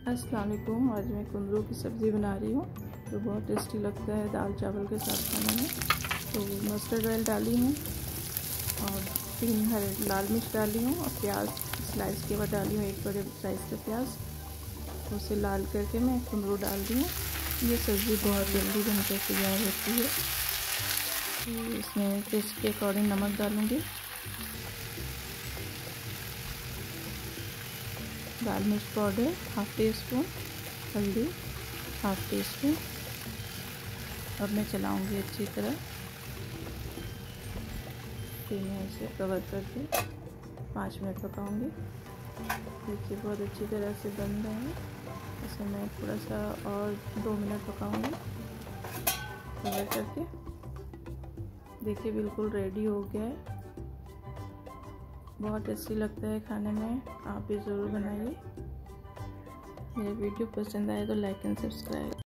अस्सलाम वालेकुम। आज मैं कुंदरू की सब्ज़ी बना रही हूँ तो बहुत टेस्टी लगता है दाल चावल के साथ खाने में। तो मस्टर्ड ऑयल डाली हूँ और 3 हरे लाल मिर्च डाली हूँ और प्याज स्लाइस के बाद डाली हूँ 1 बड़े साइज़ का प्याज। उसे लाल करके मैं कुंदरू डाल दी हूँ। ये सब्ज़ी बहुत जल्दी बनकर तैयार होती है। तो इसमें टेस्ट के अकॉर्डिंग नमक डालूँगी, लाल मिर्च पाउडर हाफ़ टी स्पून, हल्दी हाफ़ टी स्पून। अब मैं चलाऊंगी अच्छी तरह। फिर मैं इसे कवर करके 5 मिनट पकाऊंगी। देखिए बहुत अच्छी तरह से बन रहा है। इसे मैं थोड़ा सा और 2 मिनट पकाऊंगी कवर करके। देखिए बिल्कुल रेडी हो गया है। बहुत टेस्टी लगता है खाने में, आप भी ज़रूर बनाइए। मेरे वीडियो पसंद आए तो लाइक एंड सब्सक्राइब।